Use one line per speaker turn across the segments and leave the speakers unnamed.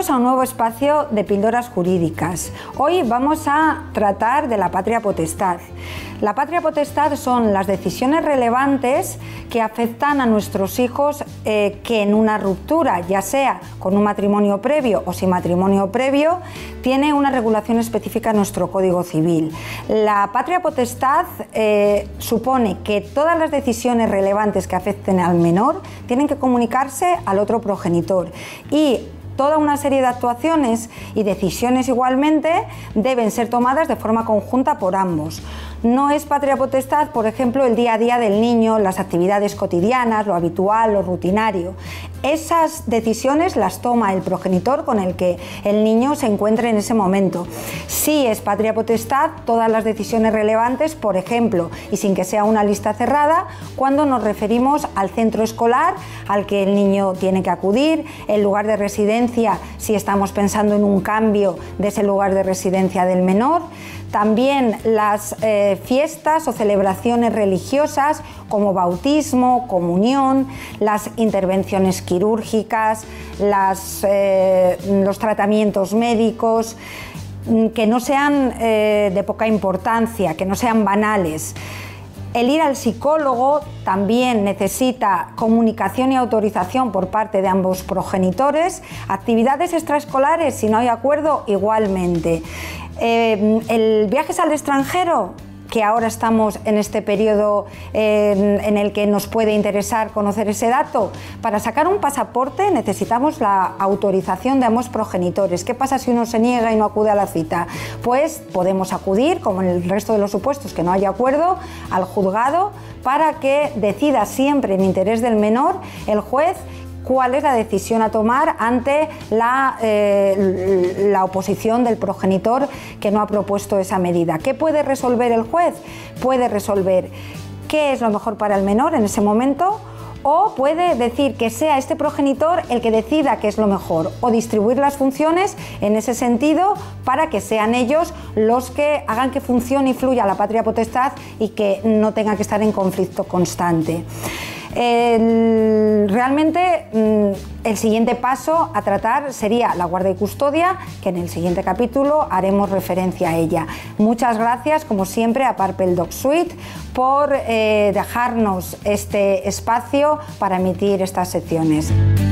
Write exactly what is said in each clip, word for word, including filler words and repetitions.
Bienvenidos a un nuevo espacio de píldoras jurídicas. Hoy vamos a tratar de la patria potestad. La patria potestad son las decisiones relevantes que afectan a nuestros hijos eh, que en una ruptura, ya sea con un matrimonio previo o sin matrimonio previo, tiene una regulación específica en nuestro Código Civil. La patria potestad eh, supone que todas las decisiones relevantes que afecten al menor tienen que comunicarse al otro progenitor y toda una serie de actuaciones y decisiones igualmente deben ser tomadas de forma conjunta por ambos. No es patria potestad, por ejemplo, el día a día del niño, las actividades cotidianas, lo habitual, lo rutinario. Esas decisiones las toma el progenitor con el que el niño se encuentre en ese momento. Sí es patria potestad todas las decisiones relevantes, por ejemplo, y sin que sea una lista cerrada, cuando nos referimos al centro escolar al que el niño tiene que acudir, el lugar de residencia, si estamos pensando en un cambio de ese lugar de residencia del menor. También las eh, fiestas o celebraciones religiosas como bautismo, comunión, las intervenciones quirúrgicas, las, eh, los tratamientos médicos, que no sean eh, de poca importancia, que no sean banales. El ir al psicólogo también necesita comunicación y autorización por parte de ambos progenitores. Actividades extraescolares, si no hay acuerdo, igualmente. Eh, el viajes al extranjero, que ahora estamos en este periodo eh, en el que nos puede interesar conocer ese dato. Para sacar un pasaporte necesitamos la autorización de ambos progenitores. ¿Qué pasa si uno se niega y no acude a la cita? Pues podemos acudir, como en el resto de los supuestos que no haya acuerdo, al juzgado para que decida siempre en interés del menor el juez cuál es la decisión a tomar ante la, eh, la oposición del progenitor que no ha propuesto esa medida. ¿Qué puede resolver el juez? Puede resolver qué es lo mejor para el menor en ese momento, o puede decir que sea este progenitor el que decida qué es lo mejor, o distribuir las funciones en ese sentido para que sean ellos los que hagan que funcione y fluya la patria potestad y que no tenga que estar en conflicto constante. El, realmente el siguiente paso a tratar sería la guarda y custodia, que en el siguiente capítulo haremos referencia a ella. Muchas gracias, como siempre, a Purple Dog Suite por eh, dejarnos este espacio para emitir estas secciones.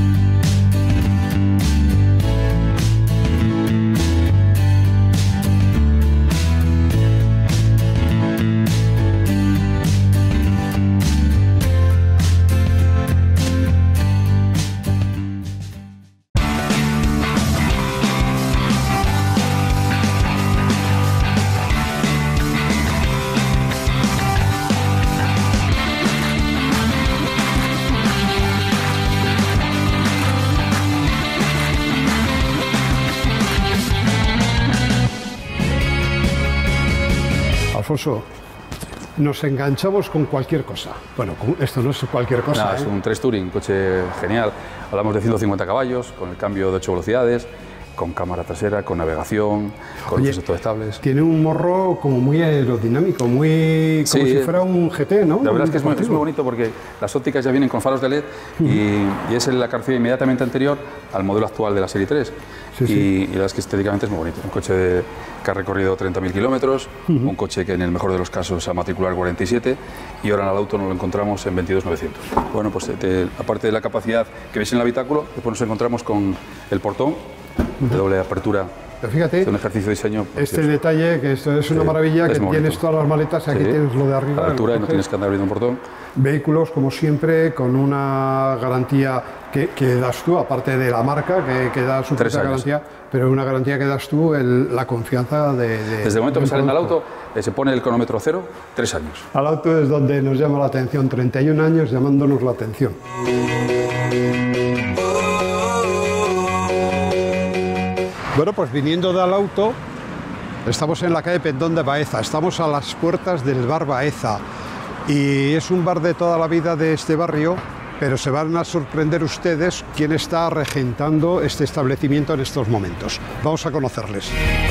Alfonso, nos enganchamos con cualquier cosa. Bueno, esto no es cualquier cosa.
No,
¿eh?
Es un tres Touring, un coche genial. Hablamos de ciento cincuenta caballos, con el cambio de ocho velocidades, con cámara trasera, con navegación, con luces autoestables.
Tiene un morro como muy aerodinámico, muy como
sí,
si fuera un G T, ¿no?
La verdad
un
es que es muy, es muy bonito porque las ópticas ya vienen con faros de L E D y, y es la carrocería inmediatamente anterior al modelo actual de la Serie tres. Sí, sí. Y, y la verdad es que estéticamente es muy bonito. Un coche de, que ha recorrido treinta mil kilómetros, uh -huh. un coche que en el mejor de los casos se va a matricular cuarenta y siete y ahora en el auto nos lo encontramos en veintidós mil novecientos. Bueno, pues te, aparte de la capacidad que veis en el habitáculo, después nos encontramos con el portón de doble apertura.
Pero fíjate,
es un ejercicio de diseño
este precioso. Detalle, que esto es una sí, maravilla, es que tienes bonito. Todas las maletas, aquí sí, tienes lo de arriba.
A la altura y no tienes que andar abriendo un portón.
Vehículos, como siempre, con una garantía que, que das tú, aparte de la marca, que, que da su propia garantía, pero una garantía que das tú, el, la confianza de... de
Desde el momento que salen al auto, eh, se pone el cronómetro cero, tres años.
Al auto es donde nos llama la atención, treinta y un años llamándonos la atención. Bueno, pues viniendo del auto, estamos en la calle Pendón de Baeza, estamos a las puertas del bar Baeza y es un bar de toda la vida de este barrio, pero se van a sorprender ustedes quién está regentando este establecimiento en estos momentos. Vamos a conocerles.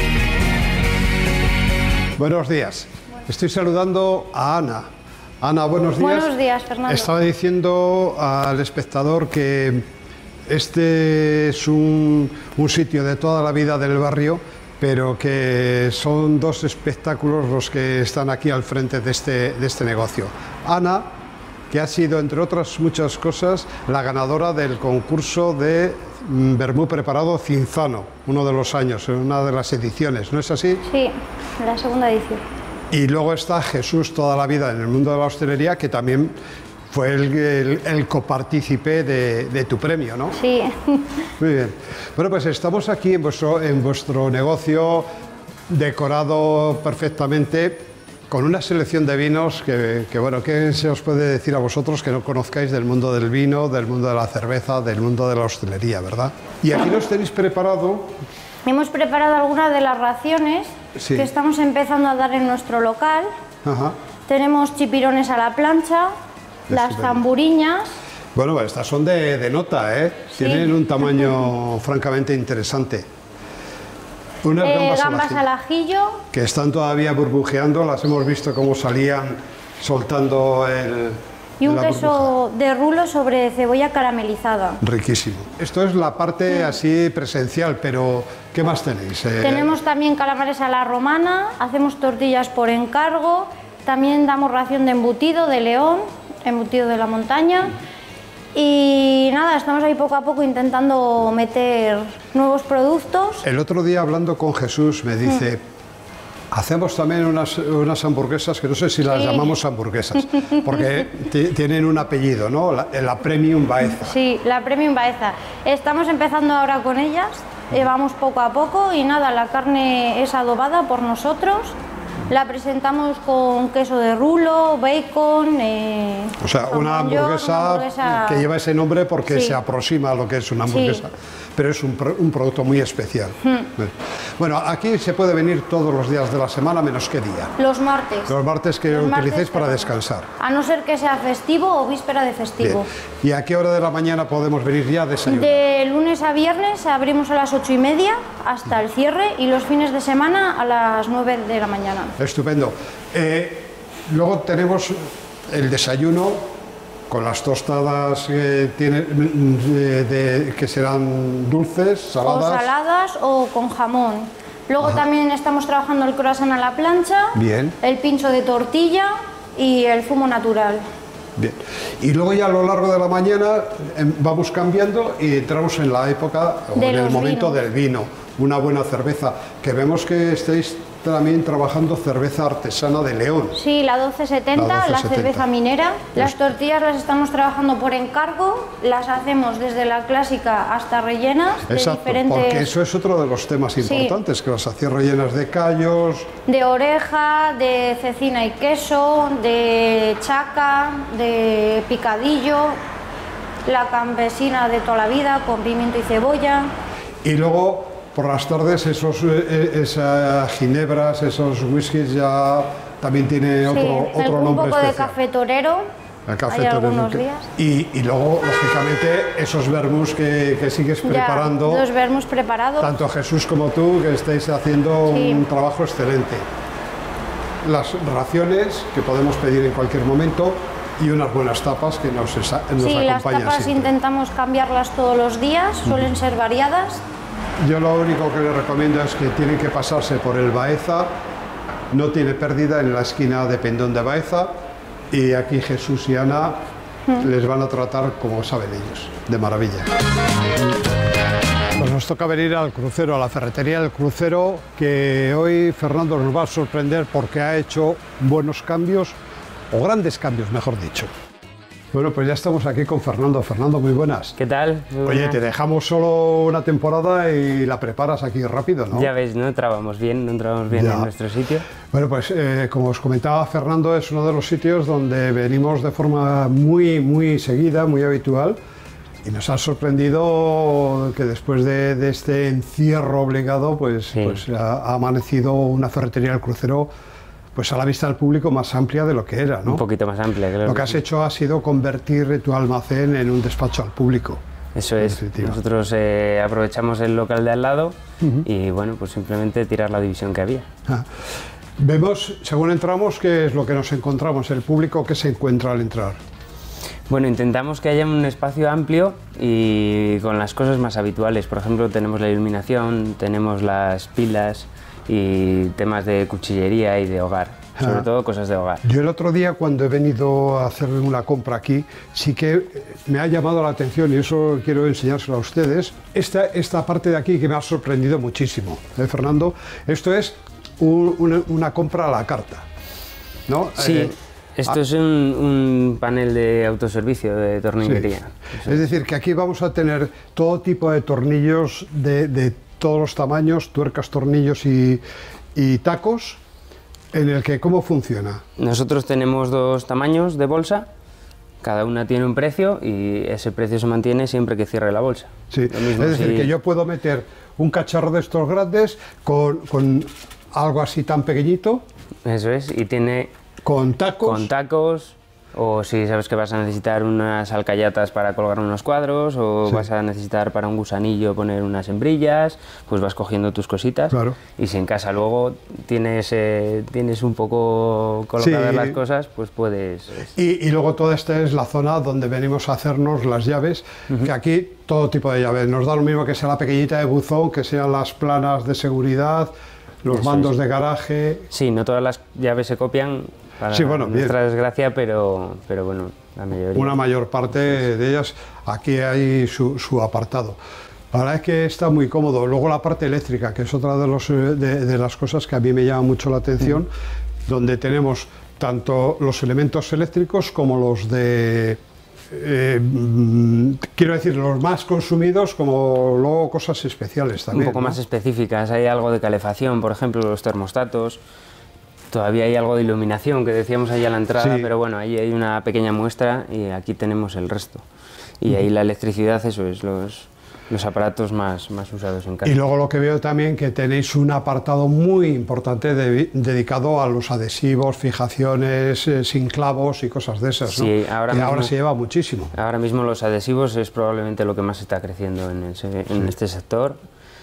Buenos días, estoy saludando a Ana. Ana, buenos días.
Buenos días, Fernando.
Estaba diciendo al espectador que este es un, un sitio de toda la vida del barrio, pero que son dos espectáculos los que están aquí al frente de este, de este negocio. Ana, que ha sido, entre otras muchas cosas, la ganadora del concurso de vermú preparado Cinzano, uno de los años, en una de las ediciones, ¿no es así?
Sí, la segunda edición.
Y luego está Jesús, toda la vida en el mundo de la hostelería, que también fue el, el, el copartícipe de, de tu premio, ¿no?
Sí.
Muy bien. Bueno, pues estamos aquí en vuestro, en vuestro negocio, decorado perfectamente, con una selección de vinos que, que, bueno, ¿qué se os puede decir a vosotros que no conozcáis del mundo del vino, del mundo de la cerveza, del mundo de la hostelería, ¿verdad? Y aquí nos tenéis preparado...
Hemos preparado algunas de las raciones sí. que estamos empezando a dar en nuestro local. Ajá. Tenemos chipirones a la plancha, las zamburiñas.
Bueno, estas son de, de nota, ¿eh? Sí. Tienen un tamaño francamente interesante. Unas
eh,
gambas,
gambas al, ajillo, al ajillo.
Que están todavía burbujeando, las hemos visto cómo salían soltando el...
Y un queso burbuja. de rulo sobre cebolla caramelizada.
Riquísimo. Esto es la parte así presencial, pero ¿qué más tenéis? Eh...
Tenemos también calamares a la romana, hacemos tortillas por encargo, también damos ración de embutido de león, embutido de la montaña. Y nada, estamos ahí poco a poco intentando meter nuevos productos.
El otro día hablando con Jesús me dice, mm. hacemos también unas, unas hamburguesas, que no sé si las sí. llamamos hamburguesas, porque tienen un apellido, ¿no? La, la Premium Baeza.
Sí, la Premium Baeza. Estamos empezando ahora con ellas, eh, vamos poco a poco y nada, la carne es adobada por nosotros. La presentamos con queso de rulo, bacon... Eh,
o sea, una hamburguesa, una hamburguesa que lleva ese nombre porque sí. se aproxima a lo que es una hamburguesa, sí. pero es un, un producto muy especial. Hmm. Bueno, aquí se puede venir todos los días de la semana, menos qué día.
Los martes.
Los martes que
los
utilicéis
martes
para descansar.
A no ser que sea festivo o víspera de festivo.
Bien. ¿Y a qué hora de la mañana podemos venir ya a desayunar?
De lunes a viernes abrimos a las ocho y media hasta el cierre y los fines de semana a las nueve de la mañana.
Estupendo. Eh, luego tenemos el desayuno con las tostadas que, tiene, de, de, que serán dulces, saladas.
O saladas o con jamón. Luego Ajá. también estamos trabajando el croissant a la plancha,
Bien.
el pincho de tortilla y el zumo natural.
Bien. Y luego ya a lo largo de la mañana vamos cambiando y entramos en la época, o en el momento vinos. del vino. Una buena cerveza, que vemos que estáis también trabajando cerveza artesana de León.
Sí, la doce setenta, la, la cerveza minera. Las tortillas las estamos trabajando por encargo, las hacemos desde la clásica hasta rellenas.
Exacto,
de diferentes...
porque eso es otro de los temas importantes, sí. que las hacéis rellenas de callos...
De oreja, de cecina y queso, de chaca, de picadillo, la campesina de toda la vida con pimiento y cebolla.
Y luego... por las tardes esos, esas ginebras, esos whiskies ya también tiene otro, sí, otro
un
nombre
poco
especial.
de café torero,
el café
hay
torero
algunos
que,
días.
Y, y luego, lógicamente, esos vermús que, que sigues
ya,
preparando.
Los vermús preparados.
Tanto Jesús como tú, que estáis haciendo sí. un trabajo excelente. Las raciones que podemos pedir en cualquier momento y unas buenas tapas que nos, nos
sí,
acompañan
siempre. Sí, las tapas
siempre.
intentamos cambiarlas todos los días, suelen mm. ser variadas.
Yo lo único que les recomiendo es que tienen que pasarse por el Baeza, no tiene pérdida en la esquina de Pendón de Baeza, y aquí Jesús y Ana mm. les van a tratar como saben ellos, de maravilla. Pues nos toca venir al crucero, a la ferretería del crucero, que hoy Fernando nos va a sorprender porque ha hecho buenos cambios, o grandes cambios, mejor dicho. Bueno, pues ya estamos aquí con Fernando. Fernando, muy buenas.
¿Qué tal? Muy
Oye,
buenas.
te dejamos solo una temporada y la preparas aquí rápido, ¿no?
Ya ves, no trabamos bien, no trabamos bien ya. en nuestro sitio.
Bueno, pues eh, como os comentaba Fernando, es uno de los sitios donde venimos de forma muy, muy seguida, muy habitual, y nos ha sorprendido que después de, de este encierro obligado, pues, sí. pues ha, ha amanecido una ferretería del crucero pues a la vista del público más amplia de lo que era, ¿no?
Un poquito más amplia, creo.
Lo que has hecho ha sido convertir tu almacén en un despacho al público.
Eso es. Nosotros eh, aprovechamos el local de al lado uh-huh. y, bueno, pues simplemente tirar la división que había.
Ah. Vemos, según entramos, qué es lo que nos encontramos, el público que se encuentra al entrar.
Bueno, intentamos que haya un espacio amplio y con las cosas más habituales. Por ejemplo, tenemos la iluminación, tenemos las pilas y temas de cuchillería y de hogar. Sobre ah. todo cosas de hogar.
Yo el otro día, cuando he venido a hacer una compra aquí, sí que me ha llamado la atención, y eso quiero enseñárselo a ustedes, esta, esta parte de aquí que me ha sorprendido muchísimo, ¿eh, Fernando? Esto es un, una, una compra a la carta, ¿no?
Sí. Eh, Esto ah. es un, un panel de autoservicio, de tornillería.
Sí. Es decir, que aquí vamos a tener todo tipo de tornillos de, de todos los tamaños, tuercas, tornillos y, y tacos, en el que, ¿cómo funciona?
Nosotros tenemos dos tamaños de bolsa, cada una tiene un precio y ese precio se mantiene siempre que cierre la bolsa.
Sí, mismo, es decir, si... que yo puedo meter un cacharro de estos grandes con, con algo así tan pequeñito.
Eso es, y tiene...
Con tacos.
Con tacos, o si sabes que vas a necesitar unas alcayatas para colgar unos cuadros, o sí. vas a necesitar para un gusanillo poner unas hembrillas, pues vas cogiendo tus cositas.
Claro.
Y si en casa luego tienes, eh, tienes un poco colocadas sí. las cosas, pues puedes...
Y, y luego toda esta es la zona donde venimos a hacernos las llaves, uh-huh. que aquí todo tipo de llaves. Nos da lo mismo que sea la pequeñita de buzón, que sean las planas de seguridad, los Eso mandos es. de garaje...
Sí, no todas las llaves se copian. Para
sí, bueno,
nuestra
bien.
desgracia, pero, pero bueno, la mayoría.
Una mayor parte de ellas, aquí hay su, su apartado. La verdad es que está muy cómodo. Luego la parte eléctrica, que es otra de, los, de, de las cosas que a mí me llama mucho la atención, mm. donde tenemos tanto los elementos eléctricos como los de... Eh, quiero decir, los más consumidos, como luego cosas especiales también.
Un poco
¿no?
más específicas. Hay algo de calefacción, por ejemplo, los termostatos. Todavía hay algo de iluminación, que decíamos ahí a la entrada, sí. pero bueno, ahí hay una pequeña muestra y aquí tenemos el resto. Y uh-huh. ahí la electricidad, eso es, los, los aparatos más, más usados en casa.
Y luego lo que veo también, que tenéis un apartado muy importante de, dedicado a los adhesivos, fijaciones eh, sin clavos y cosas de esas, ¿no?
Sí, ahora,
que
mismo,
ahora se lleva muchísimo.
Ahora mismo los adhesivos es probablemente lo que más está creciendo en, ese, en sí. este sector.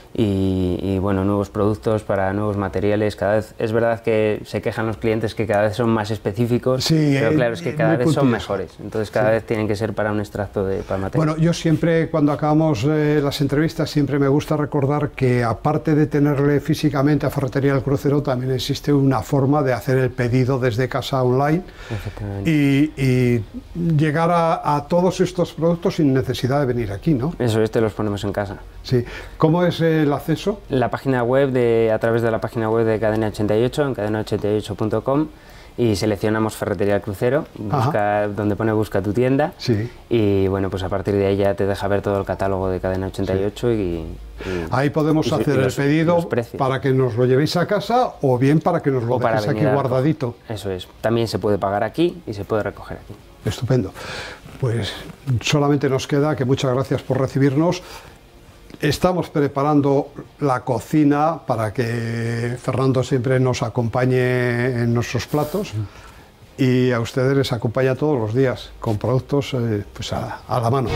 Y, y bueno, nuevos productos para nuevos materiales. Cada vez es verdad que se quejan los clientes que cada vez son más específicos,
sí,
pero
eh,
claro, es que cada vez
puntillas.
son mejores, entonces cada sí. vez tienen que ser para un extracto de para material.
Bueno, yo siempre, cuando acabamos eh, las entrevistas, siempre me gusta recordar que aparte de tenerle físicamente a Ferretería del Crucero, también existe una forma de hacer el pedido desde casa online y, y llegar a, a todos estos productos sin necesidad de venir aquí, ¿no?
Eso es, te los ponemos en casa.
Sí. ¿Cómo es el acceso?
La página web, de, a través de la página web de Cadena ochenta y ocho, en cadena ochenta y ocho punto com, y seleccionamos Ferretería del Crucero, busca, donde pone busca tu tienda,
sí.
y bueno, pues a partir de ahí ya te deja ver todo el catálogo de Cadena ochenta y ocho. Sí. Y, y,
ahí podemos y, hacer y los, el pedido para que nos lo llevéis a casa o bien para que nos lo dejéis aquí guardadito.
Eso es, también se puede pagar aquí y se puede recoger aquí.
Estupendo. Pues solamente nos queda que muchas gracias por recibirnos. Estamos preparando la cocina para que Fernando siempre nos acompañe en nuestros platos y a ustedes les acompaña todos los días con productos eh, pues a, a la mano.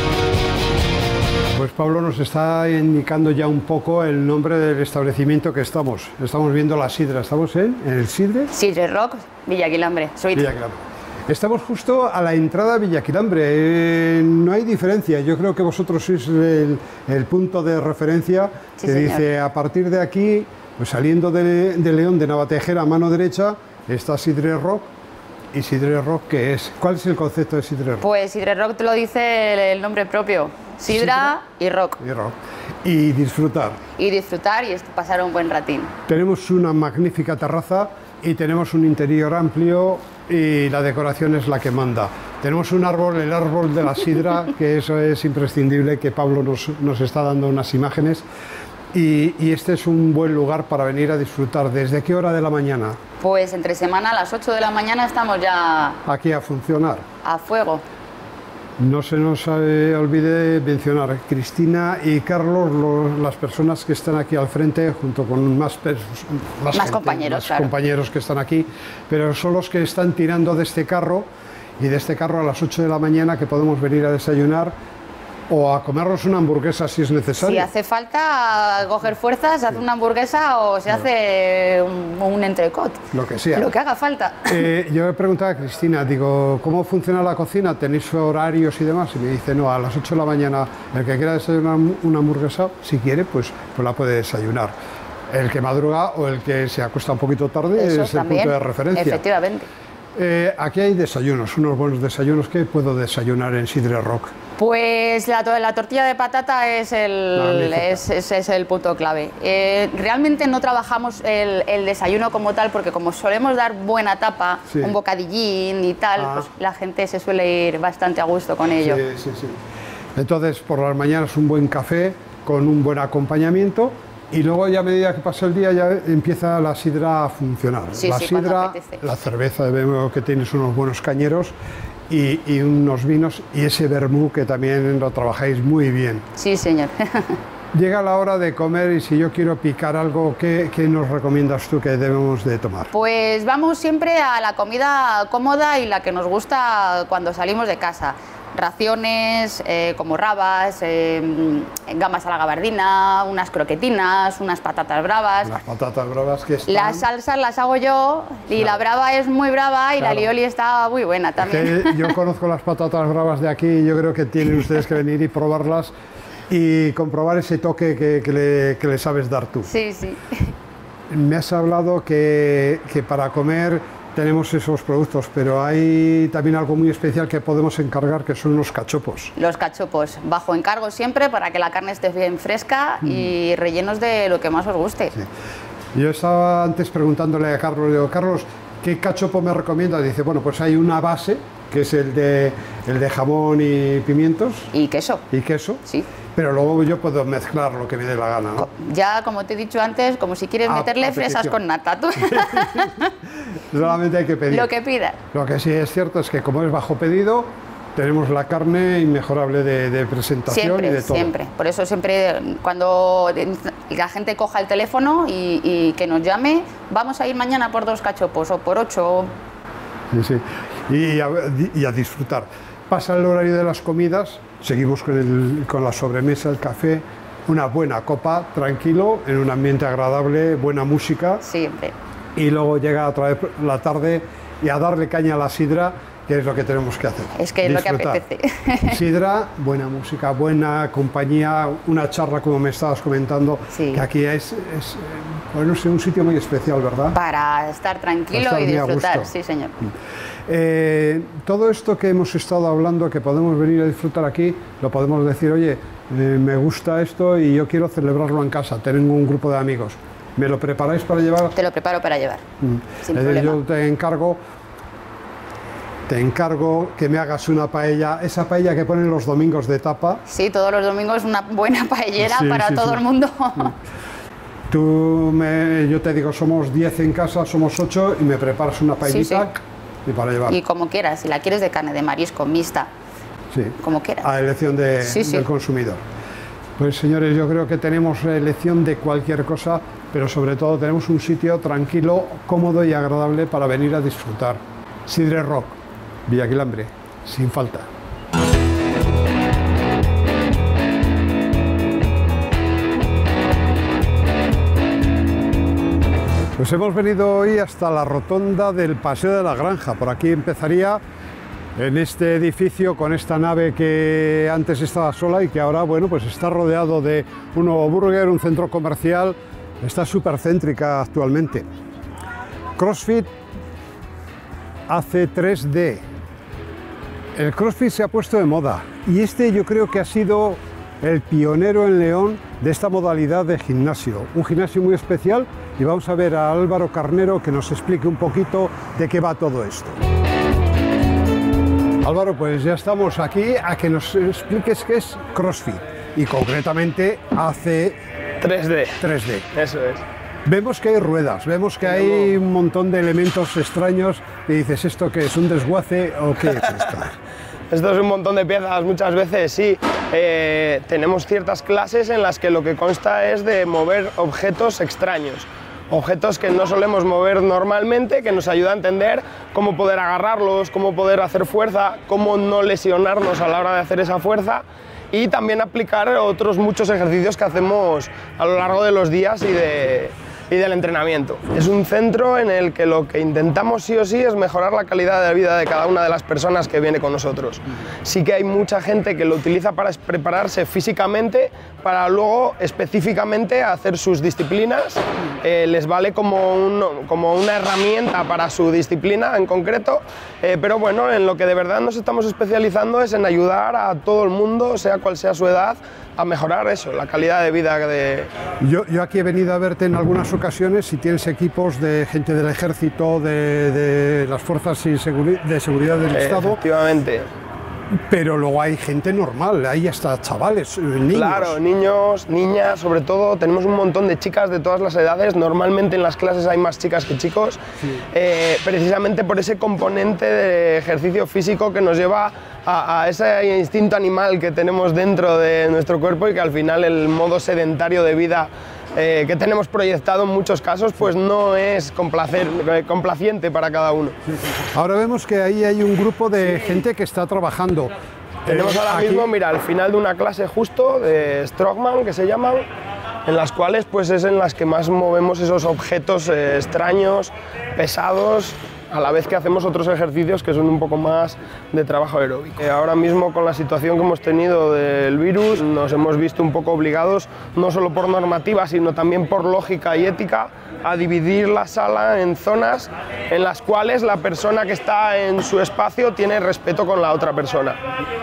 Pues Pablo nos está indicando ya un poco el nombre del establecimiento que estamos. Estamos viendo la sidra. ¿Estamos en, en el Sidre?
Sidre Rock, Villaquilambre.
Villaquilambre. Estamos justo a la entrada de Villaquilambre, eh, no hay diferencia, yo creo que vosotros sois el, el punto de referencia sí, que señor. Dice a partir de aquí, pues saliendo de, de León de Navatejera a mano derecha, está Sidre Rock. ¿Y Sidre Rock qué es? ¿Cuál es el concepto de Sidre Rock?
Pues Sidre Rock te lo dice el, el nombre propio, sidra, sidra y rock.
Y rock. Y disfrutar.
Y disfrutar y pasar un buen ratín.
Tenemos una magnífica terraza y tenemos un interior amplio y la decoración es la que manda. Tenemos un árbol, el árbol de la sidra, que eso es imprescindible, que Pablo nos, nos está dando unas imágenes. Y, y este es un buen lugar para venir a disfrutar. ¿Desde qué hora de la mañana?
Pues entre semana a las ocho de la mañana estamos ya...
Aquí a funcionar.
A fuego.
No se nos eh, olvide mencionar Cristina y Carlos, los, las personas que están aquí al frente, junto con más, más,
más gente, compañeros,
más
claro.
compañeros que están aquí, pero son los que están tirando de este carro y de este carro a las ocho de la mañana que podemos venir a desayunar o a comernos una hamburguesa si es necesario.
Si hace falta coger fuerzas, se hace una hamburguesa o se hace un, un entrecot.
Lo que sea.
Lo que haga falta.
Eh, yo he preguntado a Cristina, digo, ¿cómo funciona la cocina? ¿Tenéis horarios y demás? Y me dice, no, a las ocho de la mañana, el que quiera desayunar una hamburguesa, si quiere, pues, pues la puede desayunar. El que madruga o el que se acuesta un poquito tarde Eso es también, el punto de referencia.
Efectivamente.
Eh, aquí hay desayunos, unos buenos desayunos. ¿Qué puedo desayunar en Sidre Rock?
Pues la, la tortilla de patata es el, es, es, es el punto clave. Eh, realmente no trabajamos el, el desayuno como tal, porque como solemos dar buena tapa, sí. un bocadillín y tal, ah. pues la gente se suele ir bastante a gusto con ello.
Sí, sí, sí. Entonces, por las mañanas un buen café con un buen acompañamiento. Y luego ya a medida que pasa el día ya empieza la sidra a funcionar.
Sí,
la
sí,
sidra, la cerveza, vemos que tienes unos buenos cañeros y, y unos vinos y ese vermú que también lo trabajáis muy bien.
Sí, señor.
Llega la hora de comer y si yo quiero picar algo, ¿qué, qué nos recomiendas tú que debemos de tomar?
Pues vamos siempre a la comida cómoda y la que nos gusta cuando salimos de casa. Raciones eh, como rabas, eh, gamas a la gabardina, unas croquetinas, unas patatas bravas.
Las patatas bravas que están...
Las salsas las hago yo y claro. la brava es muy brava y claro. la alioli está muy buena también.
Que yo conozco las patatas bravas de aquí y yo creo que tienen ustedes que venir y probarlas y comprobar ese toque que, que, le, que le sabes dar tú.
Sí, sí.
Me has hablado que, que para comer tenemos esos productos, pero hay también algo muy especial que podemos encargar, que son los cachopos.
Los cachopos, bajo encargo siempre para que la carne esté bien fresca mm. y rellenos de lo que más os guste.
Sí. Yo estaba antes preguntándole a Carlos, digo, Carlos, ¿qué cachopo me recomiendas? Dice, bueno, pues hay una base, que es el de, el de jamón y pimientos.
Y queso.
Y queso.
Sí.
Pero luego yo puedo mezclar lo que me dé la gana, ¿no?
Ya, como te he dicho antes, como si quieres
a,
meterle
a
fresas con nata. ¿Tú?
Solamente hay que pedir.
Lo que pidas.
Lo que sí es cierto es que como es bajo pedido, tenemos la carne inmejorable de, de presentación
siempre,
y de todo.
Siempre, por eso siempre cuando la gente coja el teléfono y, y que nos llame, vamos a ir mañana por dos cachopos o por ocho.
Sí, sí. Y a, y a disfrutar. Pasa el horario de las comidas, seguimos con, el, con la sobremesa, el café, una buena copa, tranquilo, en un ambiente agradable, buena música.
Siempre.
Y luego llega otra vez la tarde y a darle caña a la sidra, que es lo que tenemos que hacer.
Es que es
disfrutar.
Lo que apetece.
Sidra, buena música, buena compañía, una charla como me estabas comentando, sí. que aquí es, es bueno, es un sitio muy especial, ¿verdad?
Para estar tranquilo Para estar y disfrutar, sí señor.
Eh, todo esto que hemos estado hablando, que podemos venir a disfrutar aquí, lo podemos decir, oye, eh, me gusta esto y yo quiero celebrarlo en casa, tengo un grupo de amigos. ¿Me lo preparáis para llevar?
Te lo preparo para llevar, mm. sin eh, problema.
Yo te encargo, te encargo que me hagas una paella, esa paella que ponen los domingos de tapa.
Sí, todos los domingos una buena paellera sí, para sí, todo sí. el mundo.
Tú me, yo te digo, somos diez en casa, somos ocho y me preparas una paellita. Sí, sí. Y para llevar.
Y como quieras, si la quieres de carne, de marisco, mixta,
sí,
como quieras.
A elección de,
sí, sí.
del consumidor. Pues señores, yo creo que tenemos elección de cualquier cosa, pero sobre todo tenemos un sitio tranquilo, cómodo y agradable para venir a disfrutar. Sidre Rock, Villaquilambre, sin falta. Pues hemos venido hoy hasta la rotonda del Paseo de la Granja. Por aquí empezaría en este edificio con esta nave que antes estaba sola y que ahora, bueno, pues está rodeado de un nuevo burger, un centro comercial. Está súper céntrica actualmente. CrossFit hace tres D. El CrossFit se ha puesto de moda y este yo creo que ha sido el pionero en León de esta modalidad de gimnasio. Un gimnasio muy especial y vamos a ver a Álvaro Carnero que nos explique un poquito de qué va todo esto. Álvaro, pues ya estamos aquí a que nos expliques qué es CrossFit y concretamente hace
tres D.
tres D.
Eso es.
Vemos que hay ruedas, vemos que hay un montón de elementos extraños y dices, ¿esto qué es? ¿Un desguace o qué es esto?
Esto es un montón de piezas, muchas veces sí. Eh, tenemos ciertas clases en las que lo que consta es de mover objetos extraños. Objetos que no solemos mover normalmente, que nos ayuda a entender cómo poder agarrarlos, cómo poder hacer fuerza, cómo no lesionarnos a la hora de hacer esa fuerza y también aplicar otros muchos ejercicios que hacemos a lo largo de los días y de... y del entrenamiento. Es un centro en el que lo que intentamos sí o sí es mejorar la calidad de vida de cada una de las personas que viene con nosotros. Sí que hay mucha gente que lo utiliza para prepararse físicamente, para luego específicamente hacer sus disciplinas. Eh, les vale como, un, como una herramienta para su disciplina en concreto, eh, pero bueno, en lo que de verdad nos estamos especializando es en ayudar a todo el mundo, sea cual sea su edad, a mejorar eso, la calidad de vida de...
Yo, yo aquí he venido a verte en algunas ocasiones si tienes equipos de gente del ejército, de, de las fuerzas de seguridad del Estado.
Efectivamente.
Pero luego hay gente normal, hay hasta chavales, niños.
Claro, niños, niñas, sobre todo. Tenemos un montón de chicas de todas las edades. Normalmente en las clases hay más chicas que chicos, sí. eh, precisamente por ese componente de ejercicio físico que nos lleva a, a ese instinto animal que tenemos dentro de nuestro cuerpo y que al final el modo sedentario de vida Eh, que tenemos proyectado en muchos casos, pues no es complacer, eh, complaciente para cada uno.
Ahora vemos que ahí hay un grupo de gente que está trabajando.
Tenemos
eh,
ahora
aquí...
mismo, mira, al final de una clase justo de Strongman, que se llaman, en las cuales pues es en las que más movemos esos objetos eh, extraños, pesados, a la vez que hacemos otros ejercicios que son un poco más de trabajo aeróbico. Eh, ahora mismo, con la situación que hemos tenido del virus, nos hemos visto un poco obligados, no solo por normativa, sino también por lógica y ética, a dividir la sala en zonas en las cuales la persona que está en su espacio tiene respeto con la otra persona.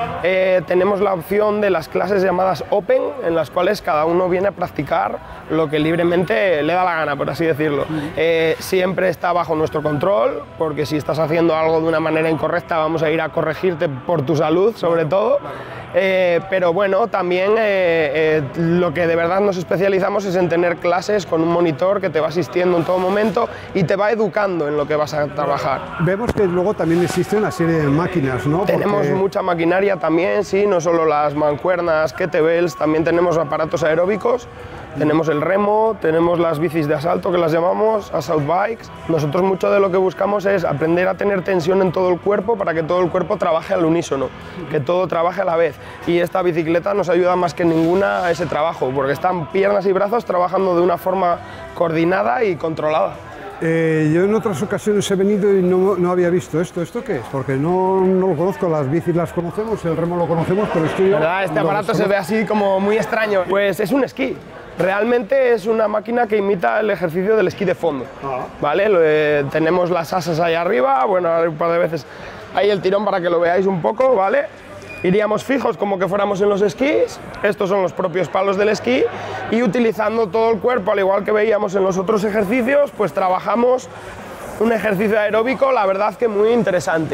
Eh, tenemos la opción de las clases llamadas Open, en las cuales cada uno viene a practicar lo que libremente le da la gana, por así decirlo. Eh, siempre está bajo nuestro control, porque si estás haciendo algo de una manera incorrecta vamos a ir a corregirte por tu salud, sobre todo. Eh, pero bueno, también eh, eh, lo que de verdad nos especializamos es en tener clases con un monitor que te va asistiendo en todo momento y te va educando en lo que vas a trabajar.
Vemos que luego también existe una serie de máquinas, ¿no?
Tenemos
Porque...
mucha maquinaria también, sí, no solo las mancuernas, kettlebells, también tenemos aparatos aeróbicos. Tenemos el remo, tenemos las bicis de asalto que las llamamos, assault bikes. Nosotros mucho de lo que buscamos es aprender a tener tensión en todo el cuerpo para que todo el cuerpo trabaje al unísono, que todo trabaje a la vez. Y esta bicicleta nos ayuda más que ninguna a ese trabajo, porque están piernas y brazos trabajando de una forma coordinada y controlada.
Eh, yo en otras ocasiones he venido y no, no había visto esto. ¿Esto qué es? Porque no, no lo conozco, las bicis las conocemos, el remo lo conocemos, pero esto yo...
¿Verdad? Este aparato se ve así como muy extraño. Pues es un esquí. Realmente es una máquina que imita el ejercicio del esquí de fondo, ah. ¿vale? Eh, tenemos las asas ahí arriba, bueno, un par de veces ahí el tirón para que lo veáis un poco, ¿vale? Iríamos fijos como que fuéramos en los esquís, estos son los propios palos del esquí, y utilizando todo el cuerpo, al igual que veíamos en los otros ejercicios, pues trabajamos un ejercicio aeróbico, la verdad que muy interesante.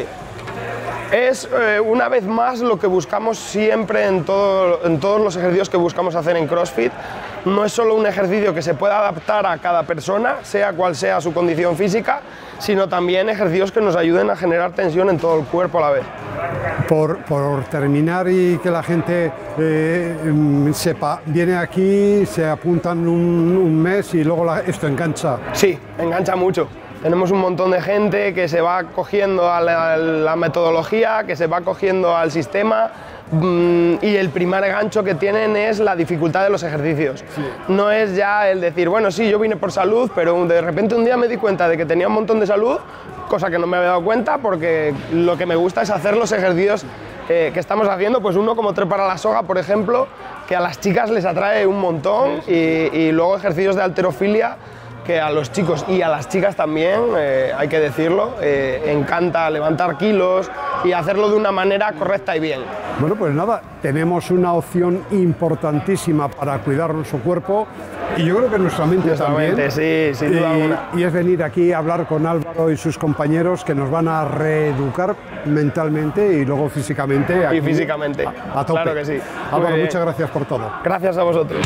Es eh, una vez más lo que buscamos siempre en, todo, en todos los ejercicios que buscamos hacer en CrossFit. No es solo un ejercicio que se pueda adaptar a cada persona, sea cual sea su condición física, sino también ejercicios que nos ayuden a generar tensión en todo el cuerpo a la vez.
Por, por terminar y que la gente eh, sepa, viene aquí, se apuntan un, un mes y luego la, esto engancha.
Sí, engancha mucho. Tenemos un montón de gente que se va cogiendo a la, a la metodología, que se va cogiendo al sistema, mmm, y el primer gancho que tienen es la dificultad de los ejercicios. Sí. No es ya el decir, bueno, sí, yo vine por salud, pero de repente un día me di cuenta de que tenía un montón de salud, cosa que no me había dado cuenta porque lo que me gusta es hacer los ejercicios eh, que estamos haciendo, pues uno como trepar a la soga, por ejemplo, que a las chicas les atrae un montón, sí, sí. Y, y luego ejercicios de halterofilia, que a los chicos y a las chicas también, eh, hay que decirlo, eh, encanta levantar kilos y hacerlo de una manera correcta y bien.
Bueno, pues nada, tenemos una opción importantísima para cuidar nuestro cuerpo y yo creo que nuestra mente
nuestra
también.
Mente, sí, sin duda alguna.
Y es venir aquí a hablar con Álvaro y sus compañeros que nos van a reeducar mentalmente y luego físicamente. Aquí,
y físicamente,
a, a tope.
Claro que sí.
Álvaro, muchas gracias por todo.
Gracias a vosotros.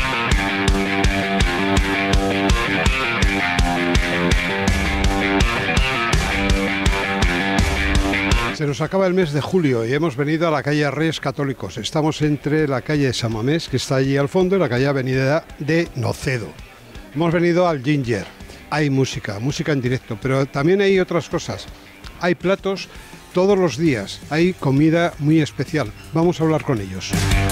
Se nos acaba el mes de julio y hemos venido a la calle Reyes Católicos. Estamos entre la calle de San Mamés, que está allí al fondo, y la calle Avenida de Nocedo. Hemos venido al Ginger. Hay música, música en directo, pero también hay otras cosas. Hay platos todos los días hay comida muy especial. Vamos a hablar con ellos.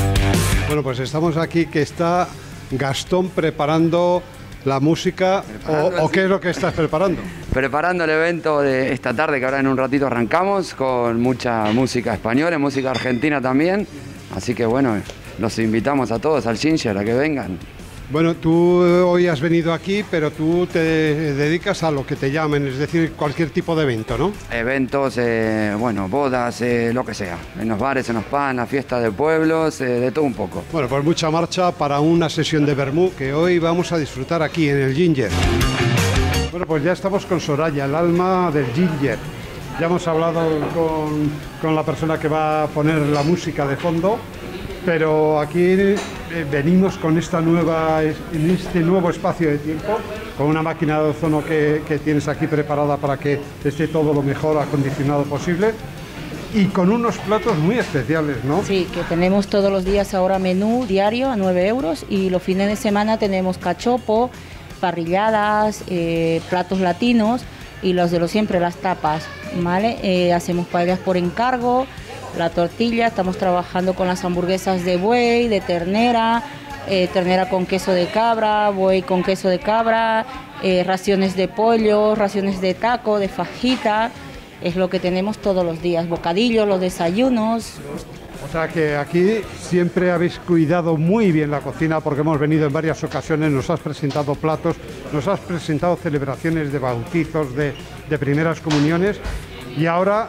Bueno, pues estamos aquí que está Gastón preparando la música, o, o qué es lo que estás preparando.
Preparando el evento de esta tarde, que ahora en un ratito arrancamos, con mucha música española, música argentina también. Así que bueno, los invitamos a todos al Ginger a que vengan.
Bueno, tú hoy has venido aquí, pero tú te dedicas a lo que te llamen, es decir, cualquier tipo de evento, ¿no?
Eventos, eh, bueno, bodas, eh, lo que sea. En los bares, en los pan, las fiestas de pueblos, eh, de todo un poco.
Bueno, pues mucha marcha para una sesión de vermú que hoy vamos a disfrutar aquí en el Ginger. Bueno, pues ya estamos con Soraya, el alma del Ginger. Ya hemos hablado con, con la persona que va a poner la música de fondo, pero aquí eh, venimos con esta nueva, en este nuevo espacio de tiempo, con una máquina de ozono que, que tienes aquí preparada para que esté todo lo mejor acondicionado posible, y con unos platos muy especiales, ¿no?
Sí, que tenemos todos los días ahora menú diario a nueve euros, y los fines de semana tenemos cachopo, parrilladas, eh, platos latinos y los de los siempre, las tapas, ¿vale? Eh, hacemos paellas por encargo, la tortilla, estamos trabajando con las hamburguesas de buey, de ternera, eh, ternera con queso de cabra, buey con queso de cabra, eh, raciones de pollo, raciones de taco, de fajita, es lo que tenemos todos los días, bocadillos, los desayunos.
O sea que aquí siempre habéis cuidado muy bien la cocina, porque hemos venido en varias ocasiones, nos has presentado platos, nos has presentado celebraciones de bautizos, de, de primeras comuniones, y ahora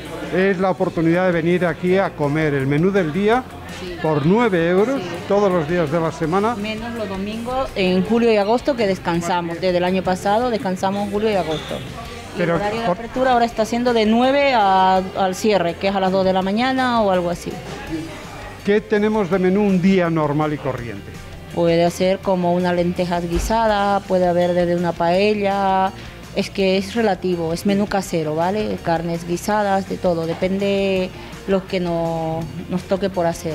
es la oportunidad de venir aquí a comer el menú del día, sí, por nueve euros, sí, todos los días de la semana.
Menos los domingos en julio y agosto, que descansamos. Desde el año pasado descansamos en julio y agosto. Y Pero, el horario de apertura ahora está siendo de nueve a, al cierre, que es a las dos de la mañana o algo así.
¿Qué tenemos de menú un día normal y corriente?
Puede ser como una lentejas guisada, puede haber desde una paella. Es que es relativo, es menú casero, ¿vale? Carnes guisadas, de todo, depende lo que no, nos toque por hacer.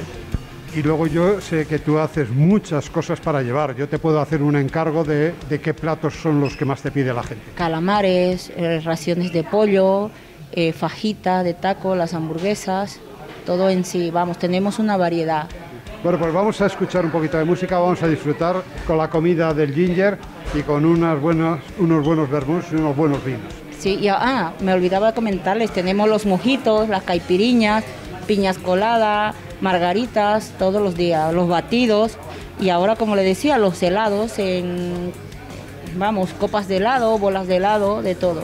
Y luego yo sé que tú haces muchas cosas para llevar. Yo te puedo hacer un encargo de, de qué platos son los que más te pide la gente.
Calamares, eh, raciones de pollo, eh, fajita de taco, las hamburguesas, todo en sí. Vamos, tenemos una variedad.
Bueno, pues vamos a escuchar un poquito de música, vamos a disfrutar con la comida del Ginger y con unas buenas, unos buenos vermús y unos buenos vinos.
Sí, y ah, me olvidaba comentarles, tenemos los mojitos, las caipiriñas, piñas coladas, margaritas, todos los días, los batidos, y ahora, como le decía, los helados, en, vamos, copas de helado, bolas de helado, de todo.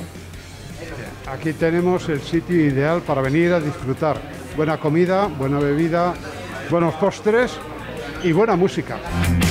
Aquí tenemos el sitio ideal para venir a disfrutar. Buena comida, buena bebida, buenos postres y buena música.